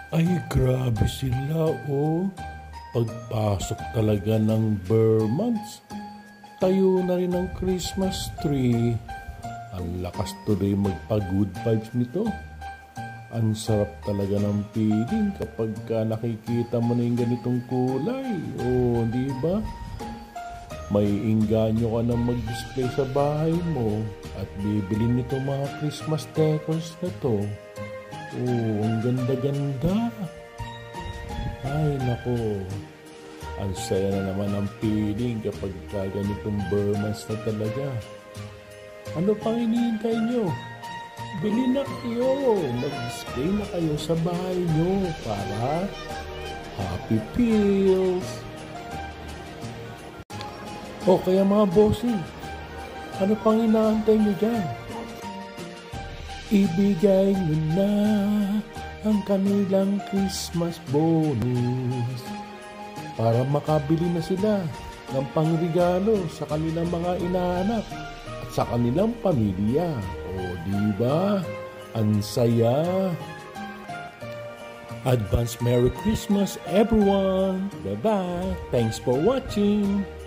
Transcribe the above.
Ay, grabe sila, oh. Pagpasok talaga ng Burr months, tayo na rin ang Christmas tree. Ang lakas tuloy magpa-good vibes nito. Ang sarap talaga ng feeling kapag nakikita mo na yung ganitong kulay. Oh, di ba? May inganyo ka na mag-display sa bahay mo at bibili nito mga Christmas decors na to. Oh, ang ganda-ganda. Ay, nako. Ang saya na naman ang feeling kapag ganitong Burr months na talaga. Ano pang hinihintay nyo? Bili na kayo. Mag-display na kayo sa bahay nyo para happy feels. O kaya mga bossing, ano pang inaantay nyo dyan? Ibigay nyo na ang kanilang Christmas bonus para makabili na sila ng pangregalo sa kanilang mga inaanak at sa kanilang pamilya. O diba? Ang saya! Advance Merry Christmas everyone! Bye-bye! Thanks for watching!